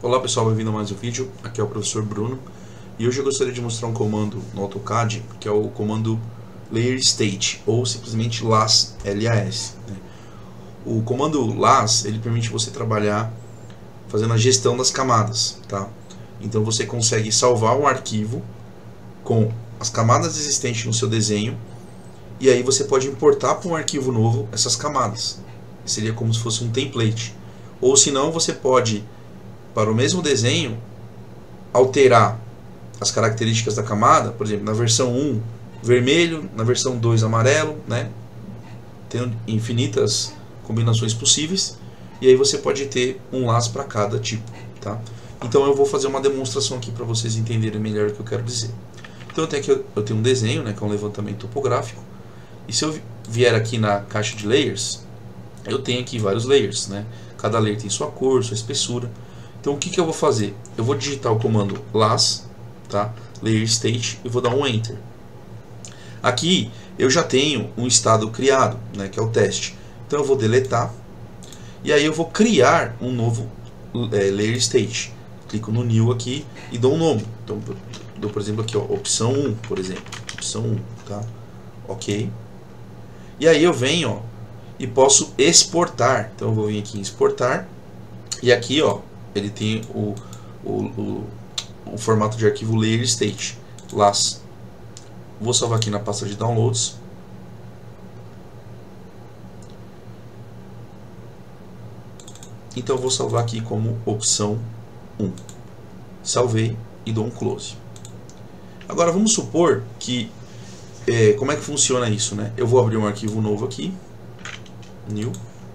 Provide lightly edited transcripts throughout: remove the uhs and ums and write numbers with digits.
Olá pessoal, bem-vindo a mais um vídeo. Aqui é o professor Bruno e hoje eu gostaria de mostrar um comando no AutoCAD que é o comando Layer State ou simplesmente LAS, L-A-S. O comando LAS ele permite você trabalhar fazendo a gestão das camadas, tá? Então você consegue salvar um arquivo com as camadas existentes no seu desenho e aí você pode importar para um arquivo novo essas camadas. Seria como se fosse um template. Ou se não, você pode, para o mesmo desenho, alterar as características da camada, por exemplo, na versão 1 vermelho, na versão 2 amarelo, né? Tem infinitas combinações possíveis, e aí você pode ter um LAS para cada tipo, tá? Então eu vou fazer uma demonstração aqui para vocês entenderem melhor o que eu quero dizer. Então eu tenho um desenho, né, que é um levantamento topográfico, e se eu vier aqui na caixa de layers, eu tenho aqui vários layers, né? Cada layer tem sua cor, sua espessura. Então o que eu vou fazer? Eu vou digitar o comando LAS, tá? Layer State, e vou dar um Enter. Aqui eu já tenho um estado criado, né, que é o teste. Então eu vou deletar e aí eu vou criar um novo Layer State. Clico no New aqui e dou um nome. Então dou, por exemplo, aqui, ó, opção 1, por exemplo. Opção 1, tá? Ok. E aí eu venho, ó, e posso exportar. Então eu vou vir aqui em exportar. E aqui, ó, ele tem o formato de arquivo Layer State, LAS. Vou salvar aqui na pasta de downloads. Então eu vou salvar aqui como opção 1. Salvei e dou um close. Agora vamos supor que como é que funciona isso, né? Eu vou abrir um arquivo novo aqui, New.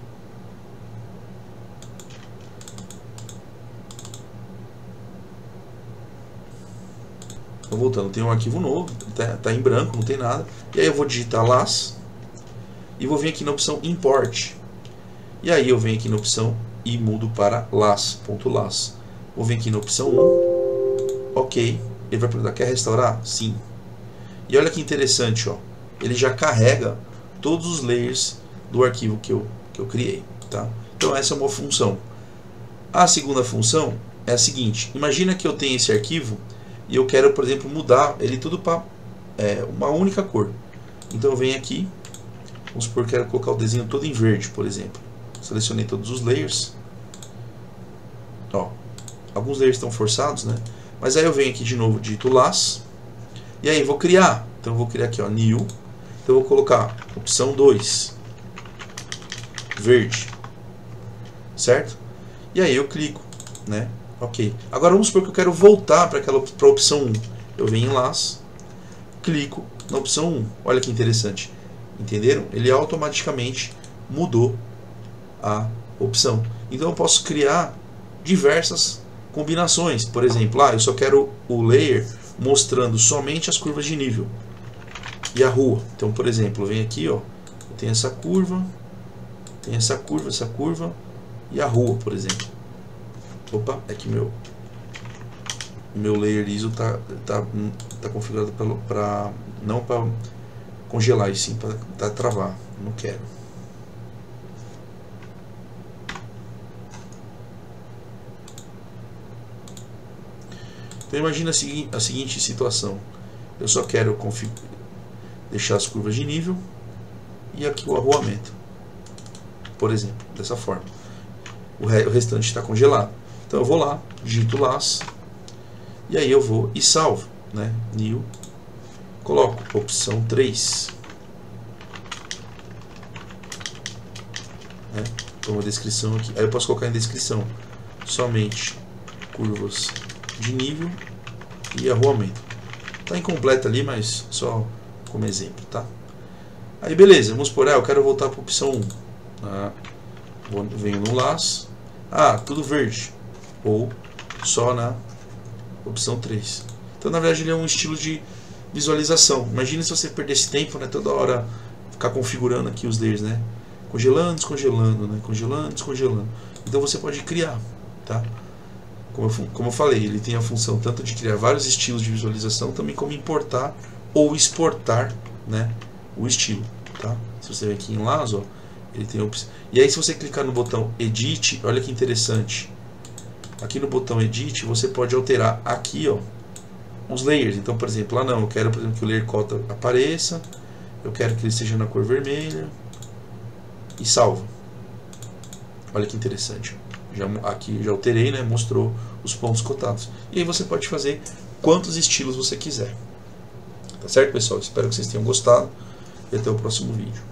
Então, voltando, tem um arquivo novo, tá em branco, não tem nada. E aí eu vou digitar LAS e vou vir aqui na opção Import. E aí eu venho aqui na opção e mudo para LAS.LAS. Vou vir aqui na opção 1. Ok. Ele vai perguntar, quer restaurar? Sim. E olha que interessante, ó. Ele já carrega todos os layers do arquivo que eu criei, tá? Então essa é uma função. A segunda função é a seguinte. Imagina que eu tenho esse arquivo e eu quero, por exemplo, mudar ele tudo para uma única cor. Então eu venho aqui, vamos supor que eu quero colocar o desenho todo em verde, por exemplo. Selecionei todos os layers. Ó, alguns layers estão forçados, né? Mas aí eu venho aqui de novo, digito LAS. E aí vou criar. Então eu vou criar aqui, ó, New. Então eu vou colocar opção 2, verde. Certo? E aí eu clico, né? Ok. Agora vamos supor que eu quero voltar para a opção 1. Eu venho em LAS, clico na opção 1. Olha que interessante. Entenderam? Ele automaticamente mudou a opção. Então eu posso criar diversas combinações. Por exemplo, eu só quero o layer mostrando somente as curvas de nível e a rua. Então, por exemplo, eu venho aqui, ó, eu tenho essa curva, essa curva e a rua, por exemplo. Opa, é que meu layer ISO tá configurado para não para congelar, e sim para travar. Não quero. Então imagina a seguinte situação. Eu só quero deixar as curvas de nível e aqui o arruamento, por exemplo, dessa forma. O restante está congelado. Então eu vou lá, digito LAS e aí eu vou e salvo, né? New, coloco opção 3, né? Então uma descrição aqui. Aí eu posso colocar em descrição somente curvas de nível e arruamento. Está incompleta ali, mas só como exemplo, tá? Aí beleza, vamos por eu quero voltar para a opção 1. Venho no LAS. Tudo verde. Ou só na opção 3. Então na verdade ele é um estilo de visualização. Imagina se você perdesse tempo, né, toda hora ficar configurando aqui os layers, né? Congelando, descongelando, né? Congelando, descongelando. Então você pode criar, tá? Como eu falei, ele tem a função tanto de criar vários estilos de visualização, também como importar ou exportar, né, o estilo, tá? Se você vem aqui em LAS, ó, ele tem a opção. E aí se você clicar no botão Edit, olha que interessante. aqui no botão Edit, você pode alterar aqui, ó, os layers. Então, por exemplo, lá não, eu quero, por exemplo, que o layer cota apareça, eu quero que ele esteja na cor vermelha, e salva. Olha que interessante. Aqui já alterei, né? Mostrou os pontos cotados. E aí você pode fazer quantos estilos você quiser. Tá certo, pessoal? Espero que vocês tenham gostado e até o próximo vídeo.